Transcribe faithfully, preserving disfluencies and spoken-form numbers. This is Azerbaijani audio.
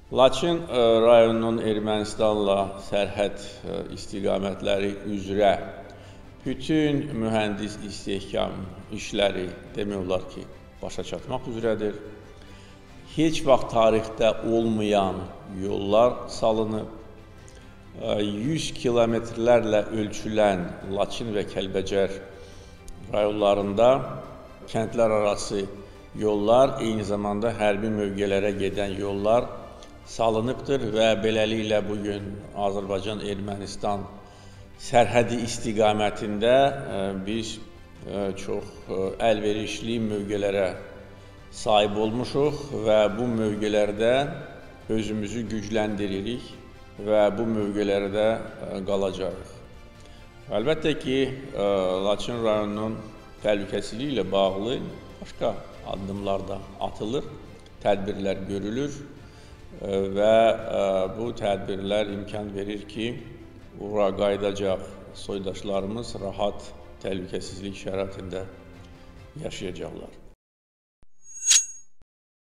Laçın rayonunun Ermənistanla sərhəd istiqamətləri üzrə bütün mühəndis istehkam işləri demək olar ki, başa çatmaq üzrədir. Heç vaxt tarixdə olmayan yollar salınıb, yüz kilometrlərlə ölçülən Laçın və Kəlbəcər rayonlarında kəndlər arası yollar, eyni zamanda hərbi mövqelərə gedən yollar salınıbdır və beləliklə bugün Azərbaycan-Ermənistan sərhədi istiqamətində biz çox əlverişli mövqelərə sahib olmuşuq və bu mövqelərdə özümüzü gücləndiririk və bu mövqelərdə qalacağıq. Əlbəttə ki, Laçın rayonunun təhlükəsizliyi ilə bağlı başqa addımlar da atılır, tədbirlər görülür və bu tədbirlər imkan verir ki, ora qayıdacaq soydaşlarımız rahat təhlükəsizlik şəraitində yaşayacaqlar.